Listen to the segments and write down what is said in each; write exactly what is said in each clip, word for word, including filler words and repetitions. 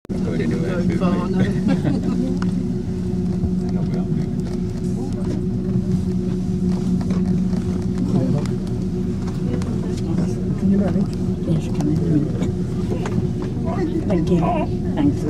Didn't go far, no. Can you manage? Yes, I can in a minute. Thank you. Thanks.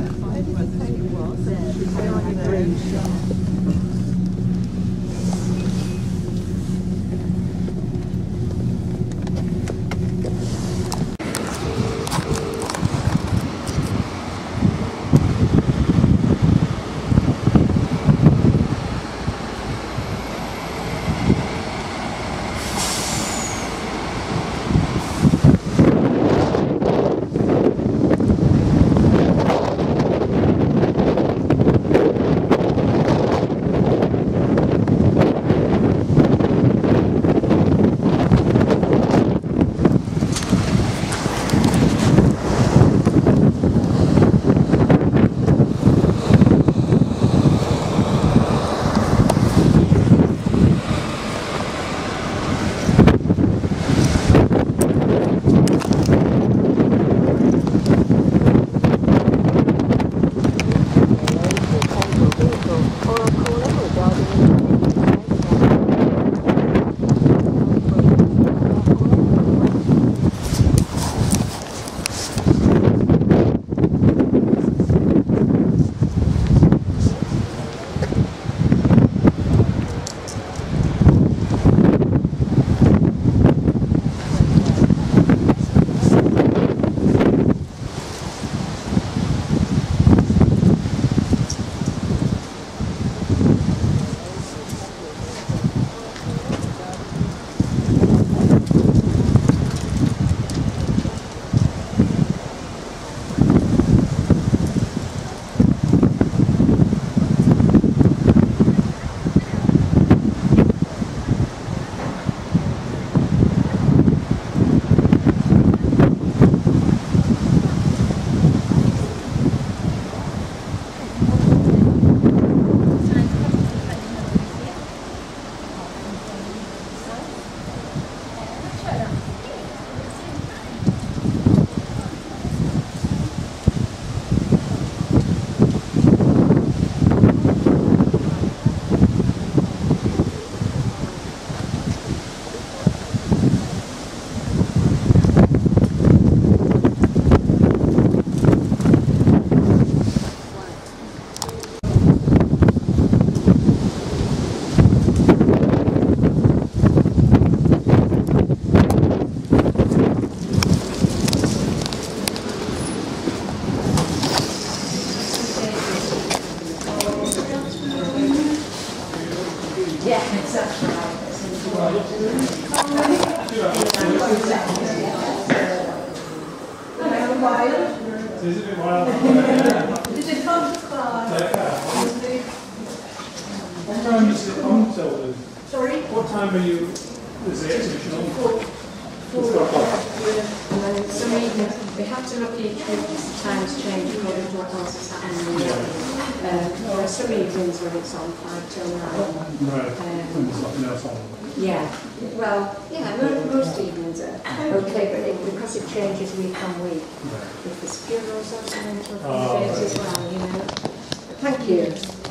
What time is it on till? Sorry? What time are you, is the exhibition on? Four. Four o'clock. And then some evenings, we have to look at each week because the times change according to what else is happening. Yeah. Um, there are some evenings when it's on five till nine. Right, um, and there's nothing else on. Yeah, well, yeah, most, most evenings are okay, but it, because it changes week on week. Right. If there's funerals or something to Oh, accommodate right. as well, you know. Thank you.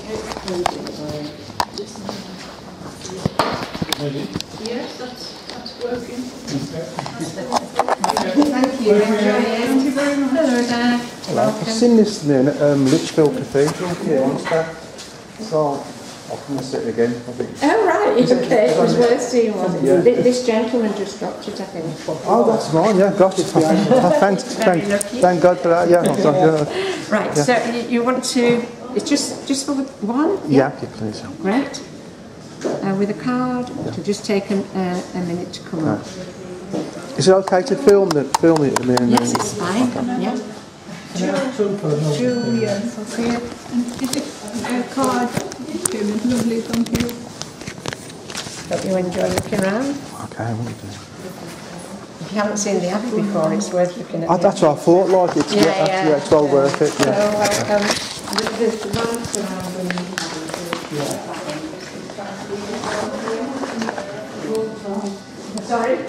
Ready? Yes, that's, that's working. Okay. Thank you. Enjoy it. Thank you very much. Hello there. Hello. I've seen this in um, Lichfield Cathedral here on stuff. So I'll come and sit again. I think. Oh right, okay. It was worth seeing, wasn't it? Yeah. Th- This gentleman just dropped it, I think. Oh, that's mine. Yeah, gosh. Thanks. Thank, thank God for that. Yeah. I've done, yeah. Right. Yeah. So you, you want to? It's just just for the one. Yeah, yeah, please. Great. Uh, with a card. To just take a, uh, a minute to come up. Is it okay to film it? Film it. I mean, Yes, it's fine. Yeah. Julia, okay. And is it a card? Okay, lovely, thank you. Hope you enjoy looking around. Okay, I will do. If you haven't seen the Abbey before, it's worth looking at. Oh, that's what I thought. Like it's Yeah, yeah, yeah. yeah, it's well worth it. So Yeah. welcome. There's the lights around and sorry?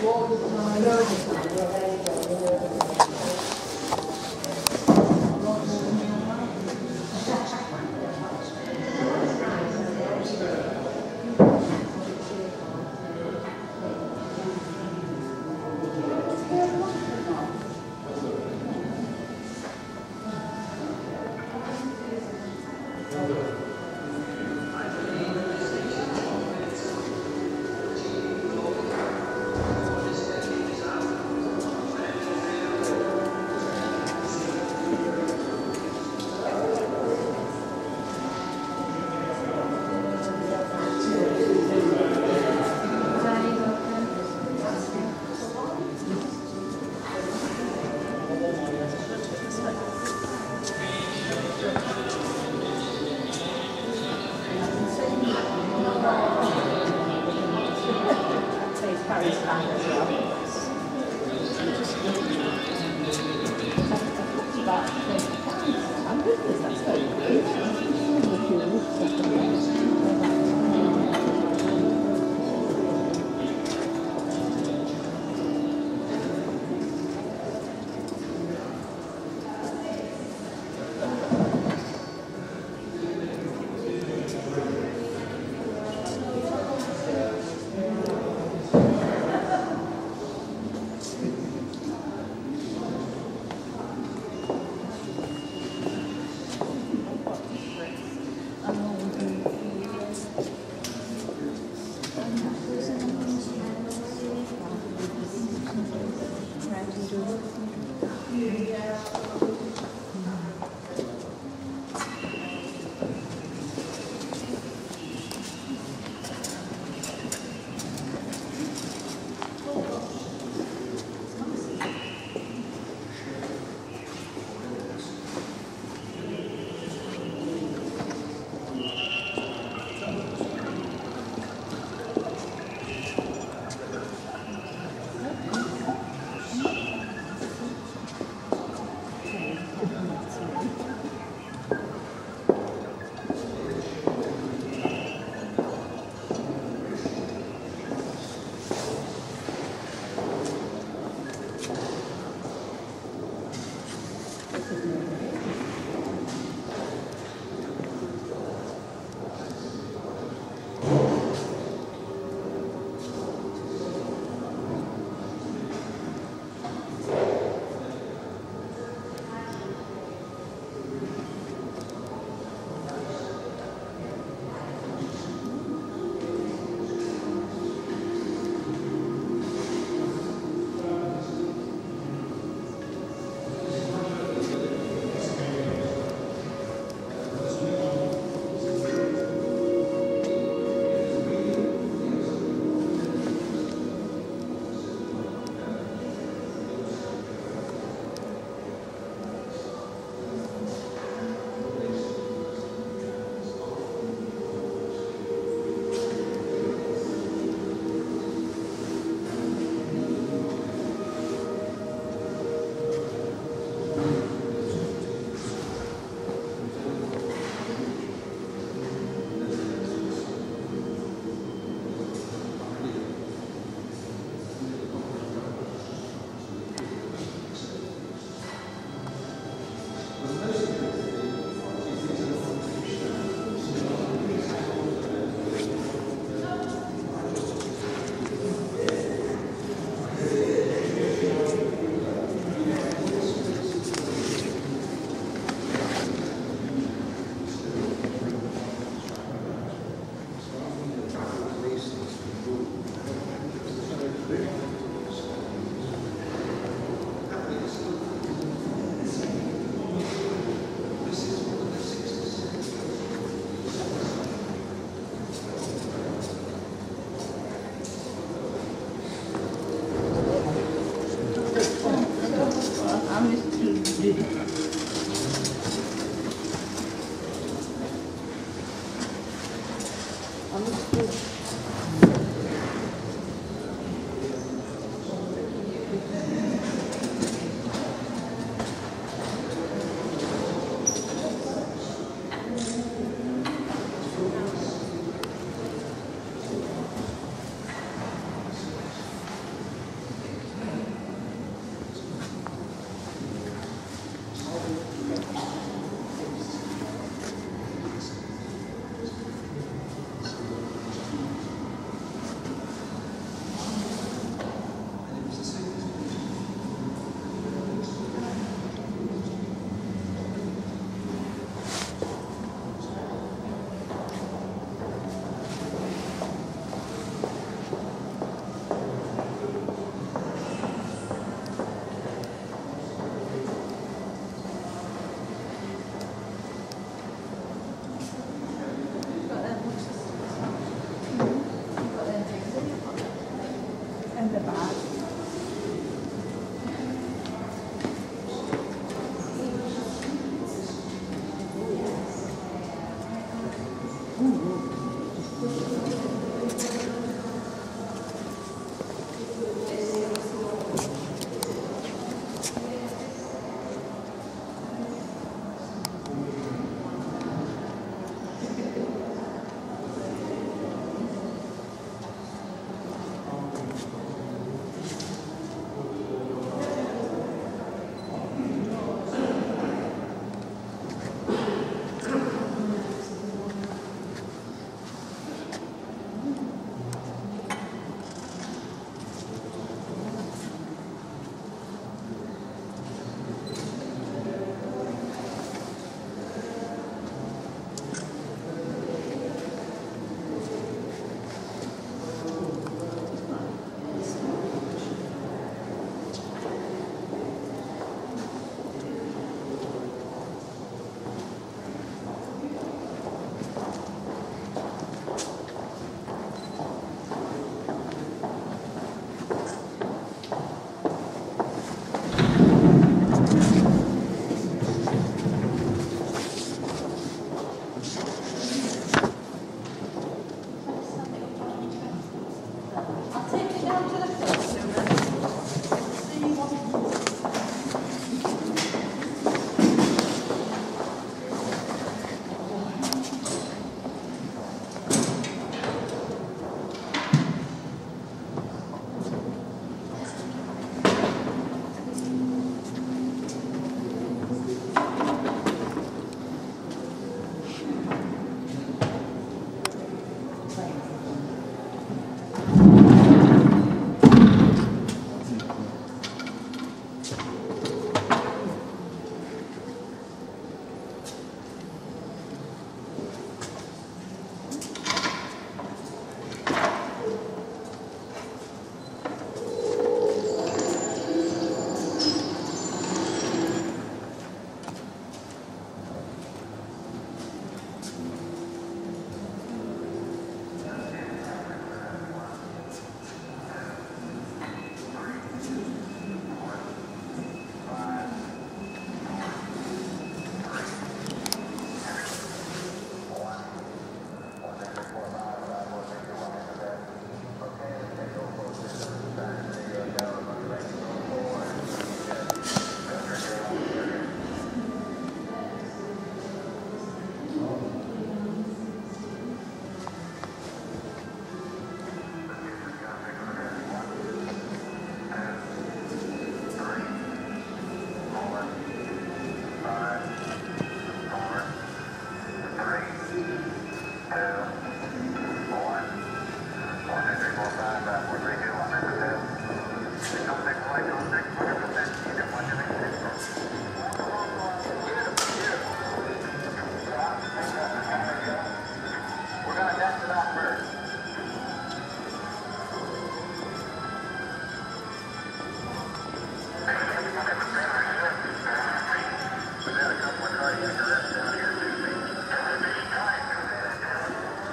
We're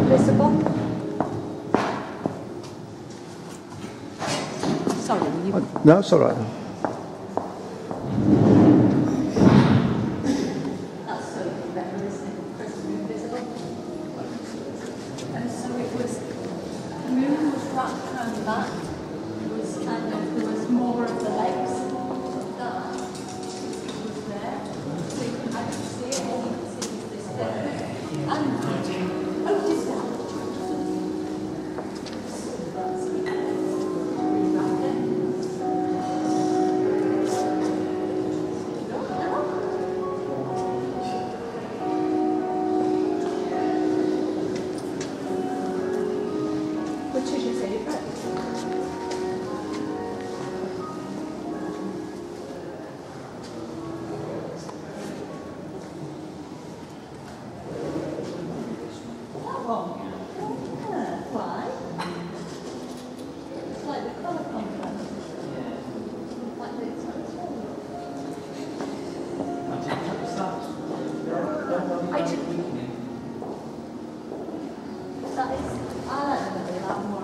invisible. Sorry, you... No, it's all right. That's so better, isn't it? Crisp and invisible. And so it was, the moon was wrapped around the back. It was kind of, there was more of the legs of that. Was there. So you can, I could see it, all you could see was this bit. And, oh, this one. Which is your favourite? That one? Yeah, why? It's like the colour contrast. Like the I just... That is... I like the way that one.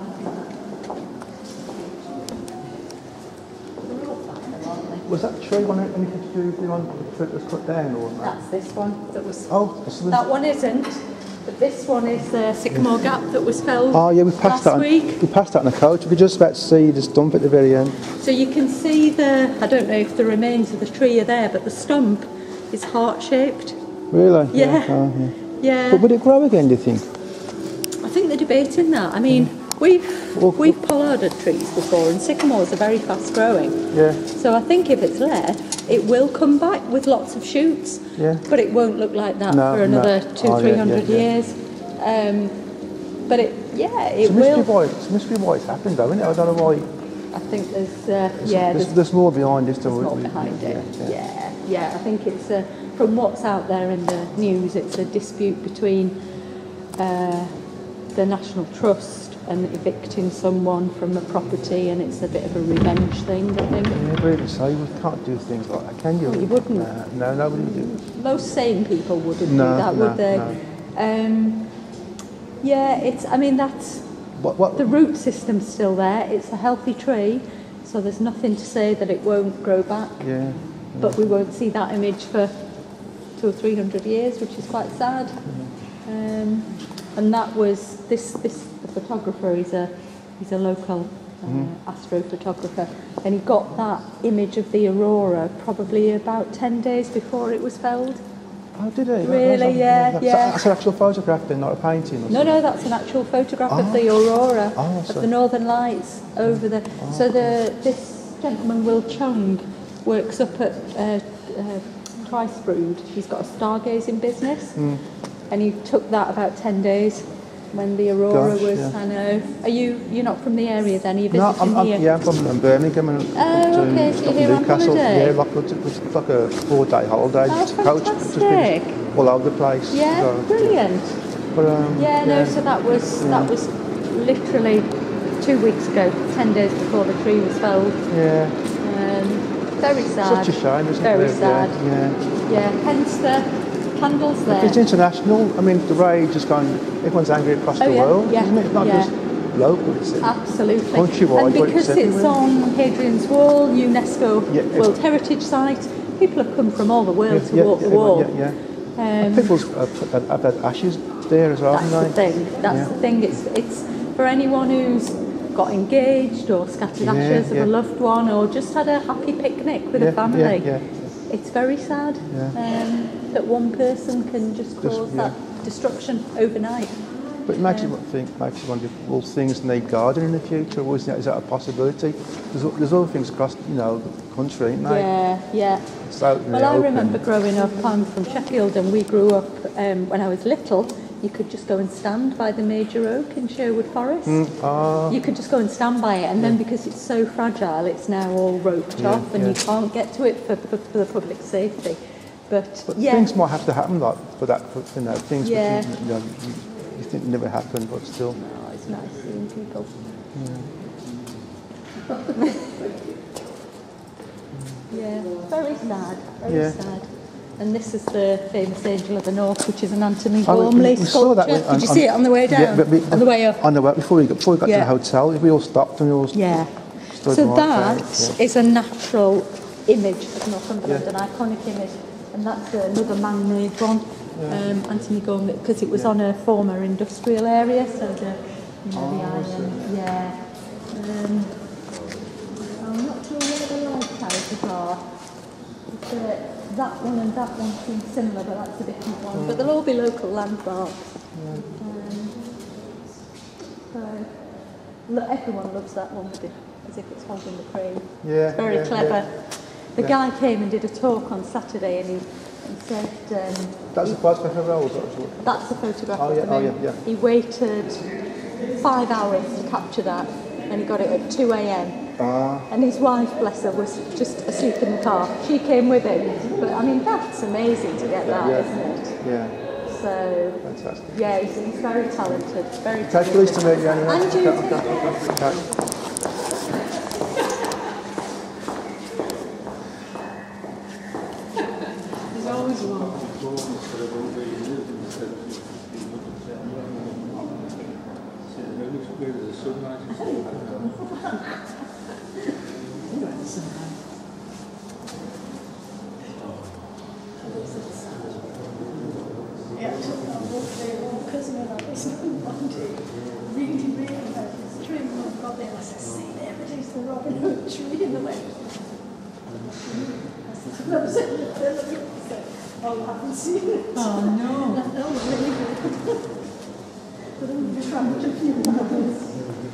They're all fine, aren't they? Was that tree one anything to do with the one that was cut down or not? That's this one that was... Oh, that's the... That one isn't, but this one is the Sycamore Gap that was felled Oh yeah, we passed last that. week. We passed that on a coach. We just about to see the stump at the very end. So you can see the, I don't know if the remains of the tree are there, but the stump is heart-shaped. Really? Yeah. Oh, yeah. Yeah. But would it grow again, do you think? I think they're debating that. I mean, we've Well, we've pollarded trees before, and sycamores are very fast-growing. Yeah. So I think if it's left, it will come back with lots of shoots. Yeah. But it won't look like that No, for another no. two, Oh, yeah, three yeah, hundred yeah. years. Um, but it, yeah, it It must will. be why. It must be why it's happened, though, isn't it? I don't know why. I think there's, uh, yeah, There's, there's, there's more behind this than there's we- more we- behind it. Yeah. Yeah, yeah. I think it's uh, from what's out there in the news. It's a dispute between uh, the National Trust and evicting someone from a property, and it's a bit of a revenge thing, I think. Yeah, but even so, you can't do things like that, can you? Well, you wouldn't. Nah, no, nobody would do it. Most sane people wouldn't No, do that, no, would they? no. Um, yeah, it's. I mean, that's What, what, the root system's still there. It's a healthy tree, so there's nothing to say that it won't grow back. yeah. But we won't see that image for two or three hundred years, which is quite sad. Um, and that was this. This the photographer is a he's a local uh, Mm-hmm. astrophotographer, and he got that image of the aurora probably about ten days before it was felled. Oh, did he? Really, yeah, that's, yeah. That's an actual photograph then, not a painting or No, something? no, that's an actual photograph of the aurora, Oh, of so- the northern lights over the. So the this gentleman Will Chung works up at uh, uh, Trisbrood. He's got a stargazing business, Hmm. and he took that about ten days when the aurora Gosh, was. yeah. I know. Are you? You're not from the area then? Are you No, visiting I'm, I'm, here? yeah, I'm from um, Birmingham and Oh, up to, okay, so you're up here on Newcastle. holiday? Yeah, like, it's, it's like a four-day holiday. Oh, Just a coach, just been fantastic. all over the place. Yeah, So, brilliant. But, um, Yeah, no, so that was that was literally two weeks ago, ten days before the tree was felled. Yeah, Um, very sad. such a shame, isn't Very it? sad. Yeah. Yeah, hence the candles If there. it's international, I mean, the rage is going, everyone's angry across Oh, the yeah, world, yeah, isn't it? Not yeah. just local, it's Absolutely. countrywide, And but because it's it's, everywhere. on Hadrian's Wall, UNESCO Yeah, it's- World Heritage Site, people have come from all the world yeah, to yeah, walk the yeah, wall. Yeah, yeah. Um, People's uh, put- uh, have had ashes there as well, That's the haven't they? thing. That's Yeah. the thing. It's it's for anyone who's got engaged or scattered Yeah, ashes of yeah. a loved one or just had a happy picnic with Yeah, a family. yeah, yeah. It's very sad Yeah. um, that one person can just Just- cause yeah. that destruction overnight. But it makes you think, makes you wonder, will things need gardening in the future, or is that, is that a possibility? There's, o- there's other things across, you know, the country, ain't there? Yeah, yeah. It's out in Well, the I open. remember growing up. I'm from Sheffield, and we grew up um, when I was little. You could just go and stand by the major oak in Sherwood Forest. Ah, You could just go and stand by it, and then because it's so fragile, it's now all roped Yeah, off, and yeah. you can't get to it for, for, for the public safety. But, but yeah, things might have to happen like for that, for, you know, things Yeah. which you, you know, you, you think never happen, but still. oh, it's nice seeing people. Yeah, very sad, very Yeah. sad. And this is the famous Angel of the North, which is an Anthony Oh, we- Gormley we saw that sculpture. when- Did you on- see it on the way down? Yeah, but we, on the way up? On the way, before we got, before we got Yeah. to the hotel, we all stopped and we all Yeah. stood So right that there, is a natural image of Northumberland, Yeah. an iconic image, and that's another man-made one, um, Anthony Gormley, because it was on a former industrial area, so the, you know, the Oh, I see. iron, yeah. Um, I'm not sure where the lighthouses are. It's, uh, that one and that one seem similar, but that's a different one. But they'll all be local landmarks. Um, so, look, everyone loves that one with it, as if it's holding the crane. Yeah, It's very yeah, clever. yeah. The Yeah. guy came and did a talk on Saturday, and he, he said um, That's the photograph of Rolls, actually. that's the photograph Oh, of yeah, the oh, moon. yeah, yeah. He waited five hours to capture that, and he got it at two a m Ah, And his wife, bless her, was just asleep in the car. She came with him. But I mean, that's amazing to get that, Yeah. isn't it? yeah, So, fantastic. yeah, he's, he's very talented. Very Okay, talented. pleased to meet you anyway. And you, Okay, take okay, care. okay, okay. There's always one. Yeah, because of that, it's not really, really like this tree. I've got there, I said, see there, it is the Robin Hood tree in the way. I said, no, I said, oh, I haven't seen it. Oh no. That was really good. But I'm trying to keep my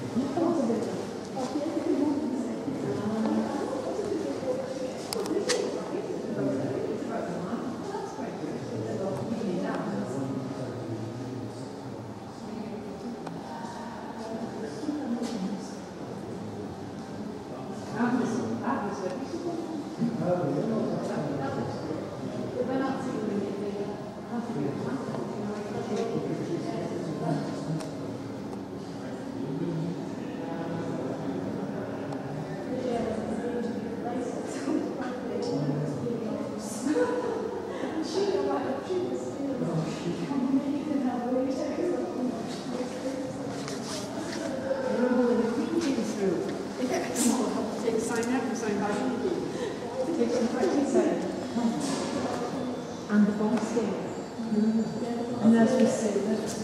And the bomb scale. And as we say, as we say.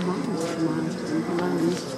miles, miles and miles.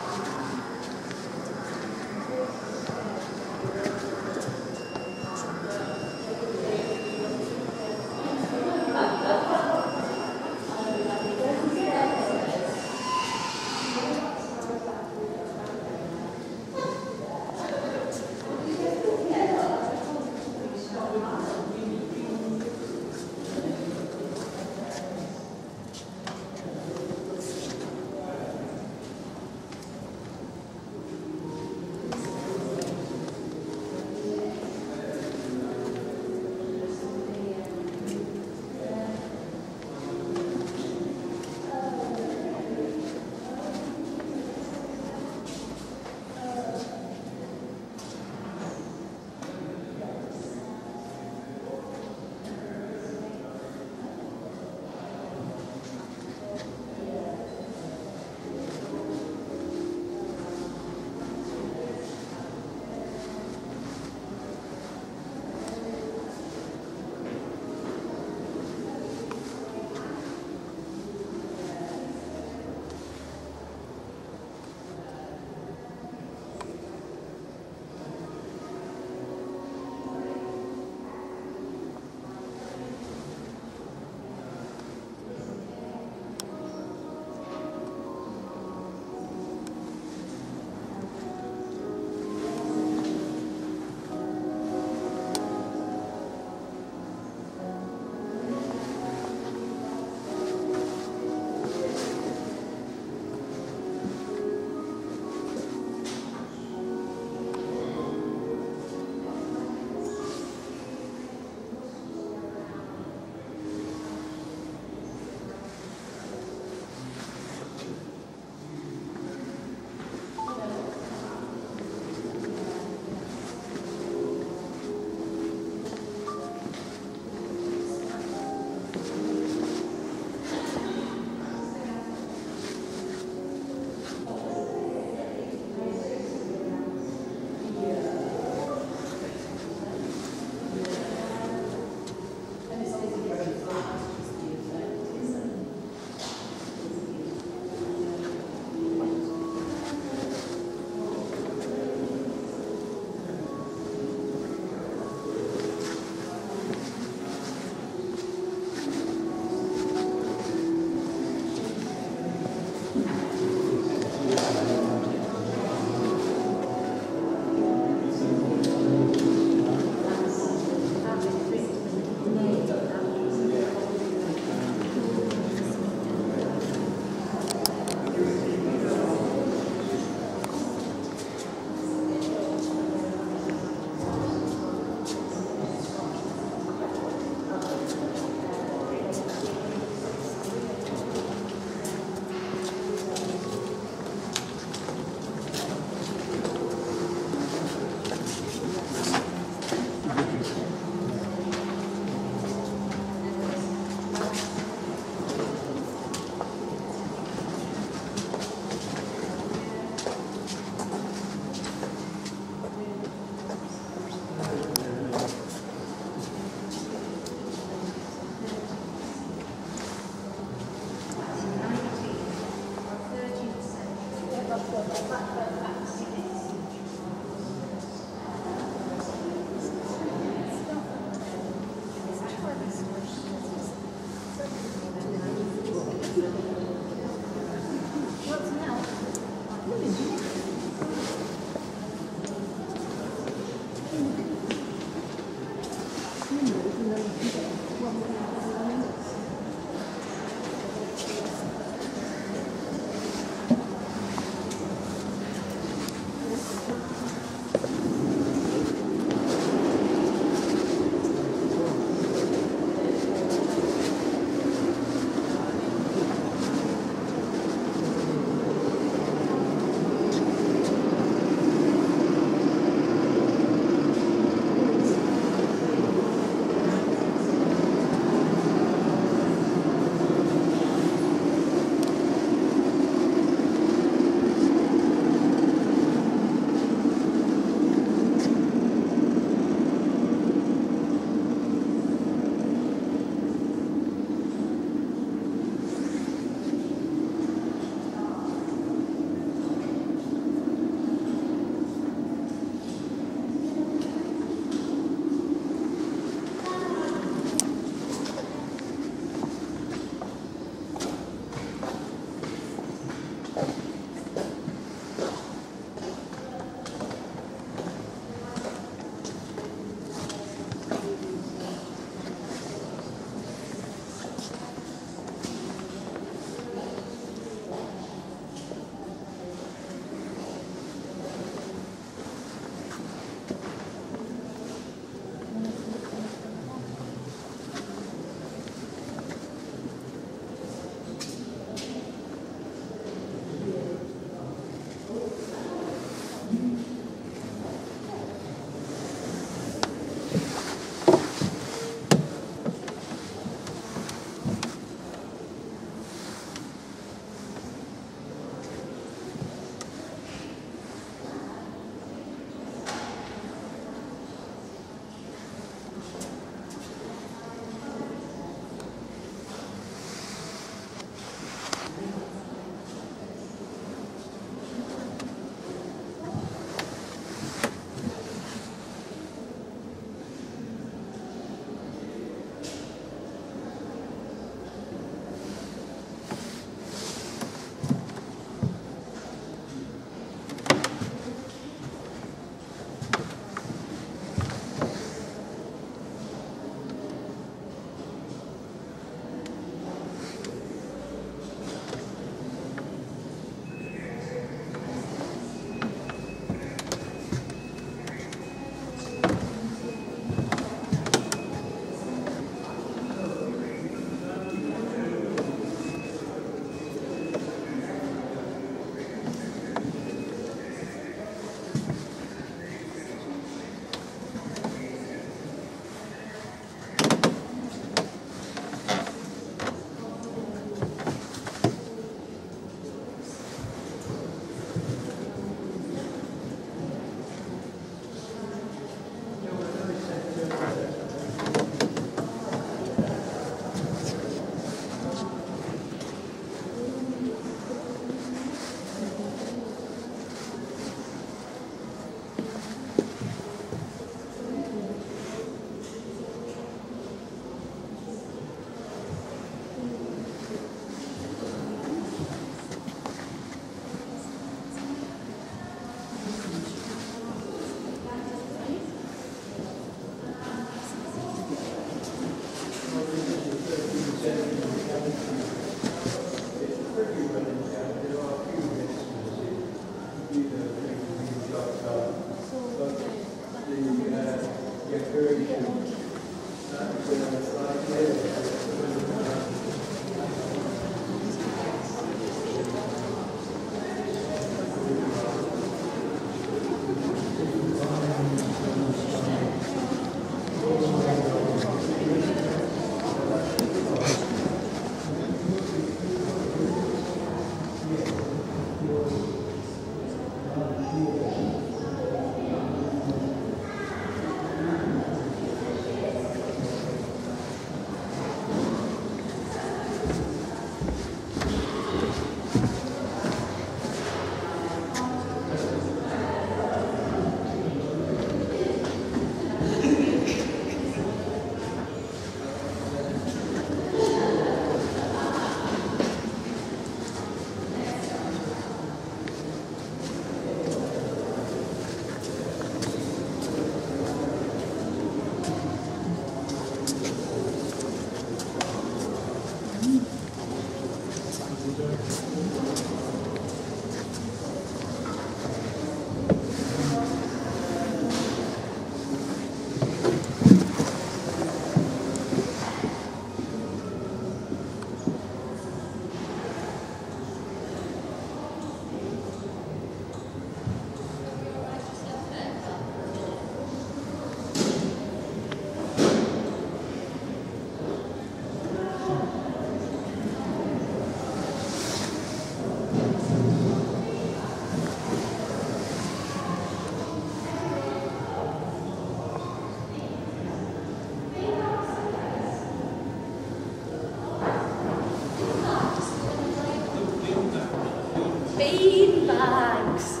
Beanbags.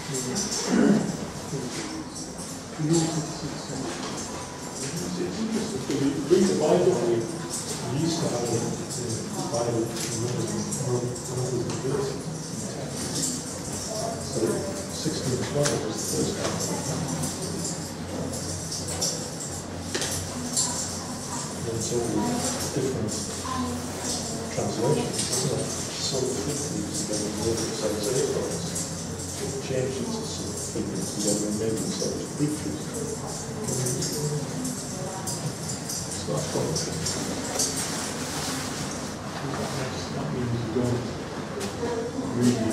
Read the Bible, we used to have the Bible so sixteen twelve was the first time. There's all these different translations, isn't it? So fifties together and maybe so it's Aprils. Changed it to some fifties together and maybe so it's preachers. So that's what it is. That means you don't really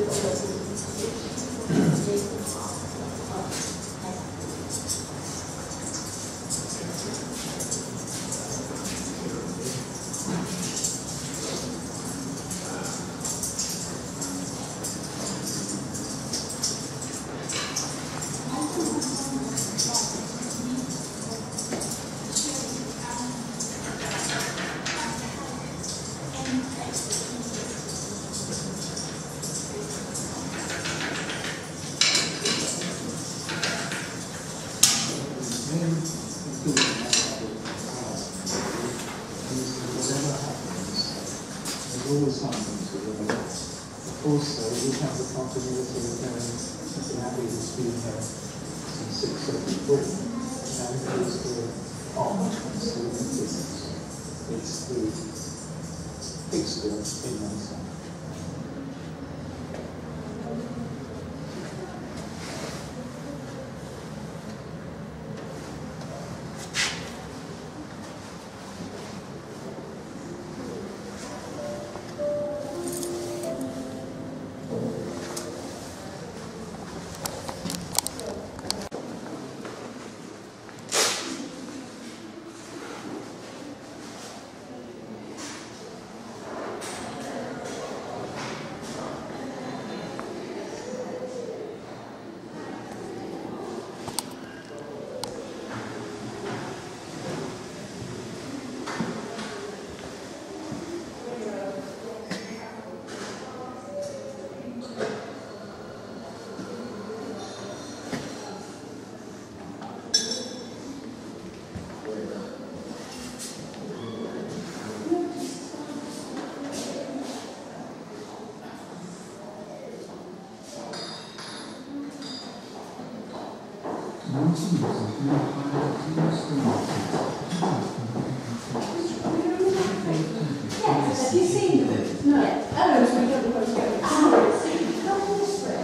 always happens with them. Also, we have the continuity of um, Cincinnati has been here since six seventy-four, and it is the art still continues. It's the it's still in myself. Have you seen them? No. Oh, so we don't know where it's going. Ah, see, come on this way.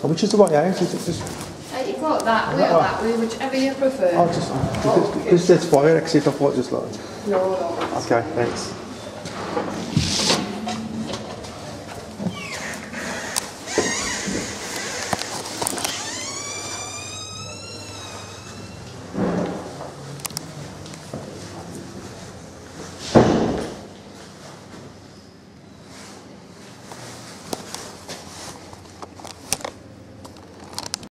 Oh, which is the way out? Is it just, Uh, you got that way or that way, whichever you prefer. oh, just, because there's fire exit, I thought just like, No, no. okay, thanks.